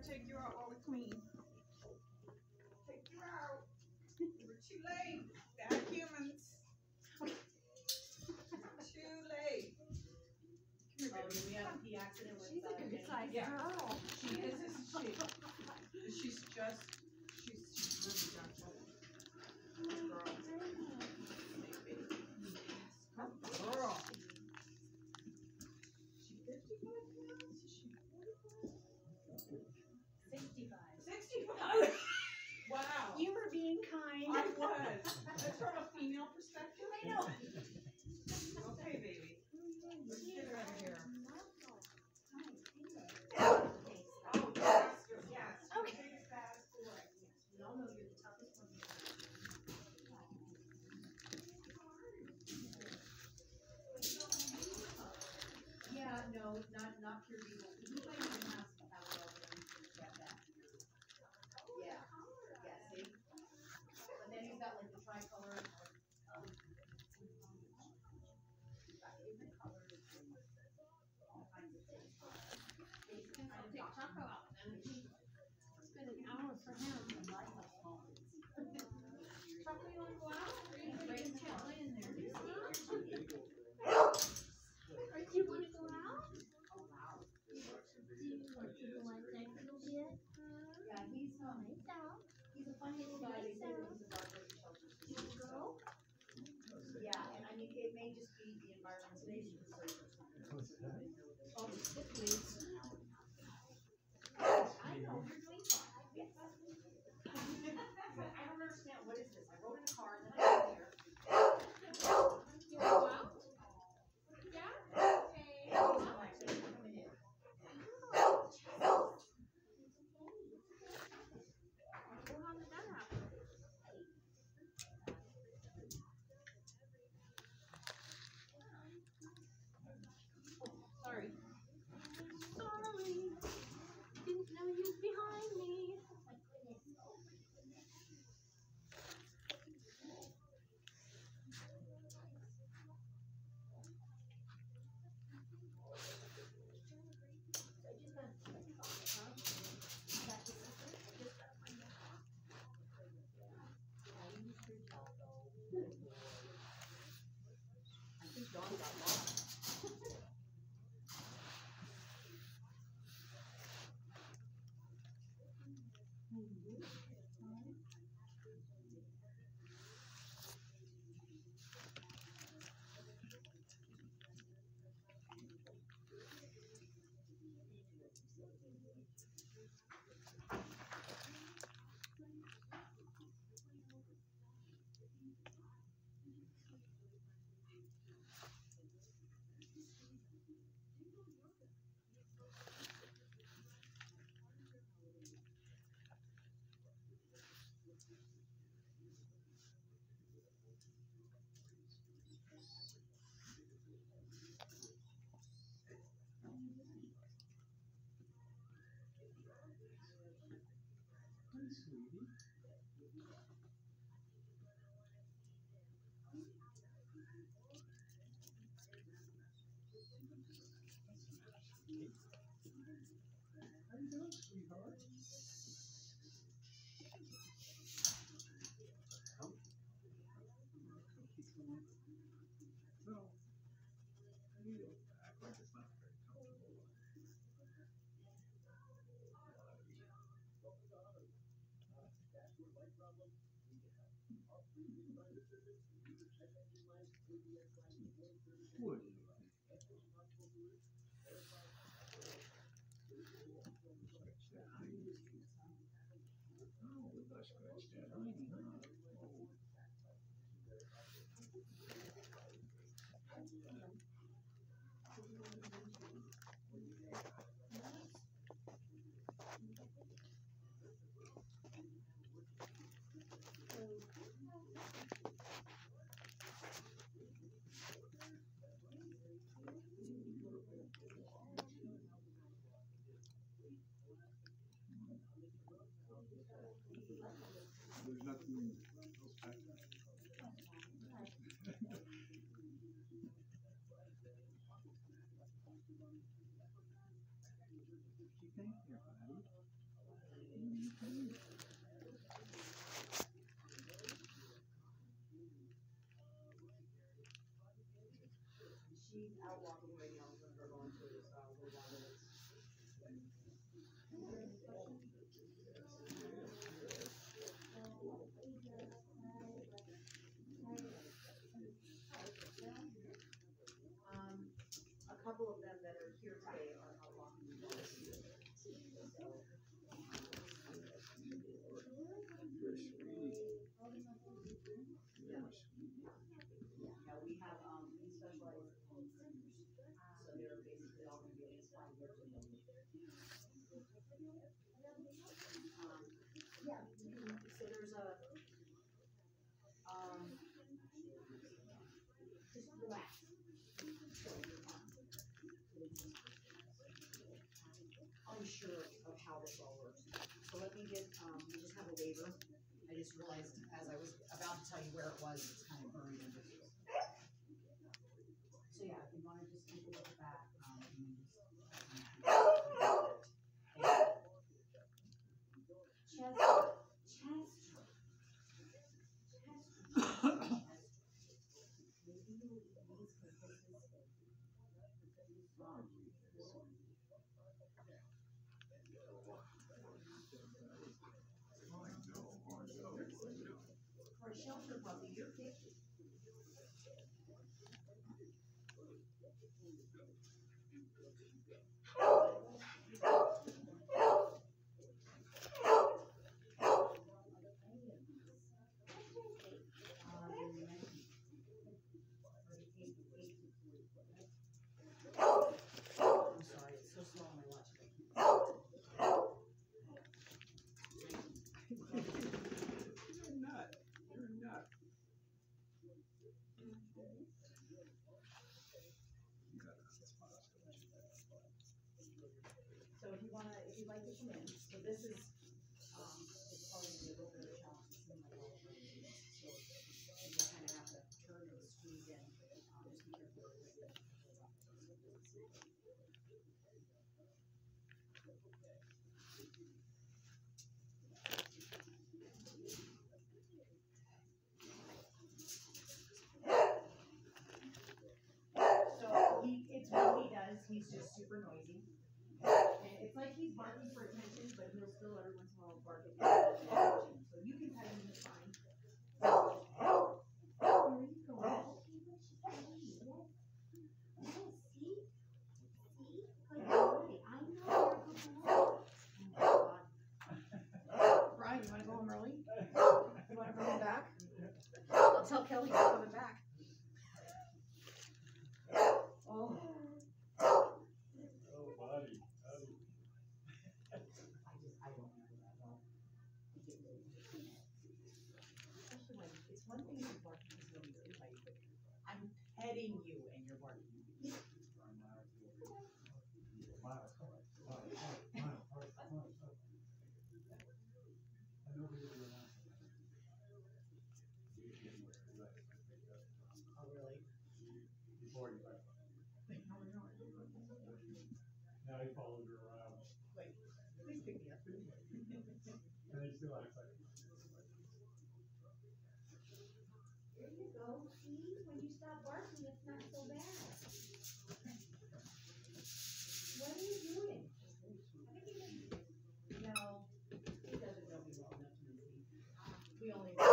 take you out while we clean. Take you out. You were too late. Bad humans. Too late. Oh, did we have a pee accident with she's a good size girl. She is, isn't she? She's really gentle. Good girl. Good girl. She 55 pounds? Is she 45? 65. 65? Wow. You were being kind. I was. That's from a female perspective. I know. Okay, baby. Let's get her out of here. Oh, Yes, yes. Okay. Biggest, baddest boy. yes. We all know you're the toughest one. Yeah, no, not pure evil. He might even have some power over him to get that. Yeah. Yeah, see? But then he's got like the tricolor. He's got different colors and all kinds of things. I'll take Taco out then. It's been an hour for him. Taco, you want to go out? Or you can't lay in there. Or do you want to go out? Oh, wow. Do you want to go like that a little bit? Yeah, he's a fun little guy. They say that he's a dark shelter. Girl? Yeah, and I mean, it may just be the environment today because All the sick leaves. I know, you're doing fine. Yes. I don't understand, what is this? I wrote in a card, then I got here. You want to go out? Yeah? Okay. Alexis, coming in. How did that happen? Sorry. Sorry. Didn't know you was behind me. I think Dawn got lost. There's nothing else back there. What you think there, buddy? She's out walking right now, so we're going to, we're down to this. A couple of them that are here today are out walking the dogs. Yeah, we have, we specialize in seniors, so they're basically all gonna be at least 5 years of age. Yeah, so there's a, just relax. Unsure of how this all works. So let me get, we just have a waiver. I just realized as I was about to tell you where it was, it's kind of buried under here. So yeah, if you want to just take a look at that, For a shelter puppy, you're picky. I'm sorry, it's so slow on my watch. You're a nut. You're a nut. So if you wanna, if you'd like to come in, so this is, it's probably gonna be a little bit of a challenge to see my all of our meetings. So you just kind of have to turn and squeeze in, just be careful with it. So it's what he does, he's just super noisy. And it's like he's barking for attention, but he'll still every once in a while bark at you. So you can pet him, he's fine. Where are you going? Brian, you wanna go home early? You wanna bring him back? I'll tell Kelly you're coming back. Oh. Oh, buddy. I don't remember that well. Especially when, it's one thing to bark because nobody's here by you, but I'm petting you and you're barking. Oh, really? Before you back. Now he follows her around. Wait, please pick me up. And he still acts like. There you go, see, when you stop barking, it's not so bad. What are you doing? No, he doesn't know me well enough to know me. We only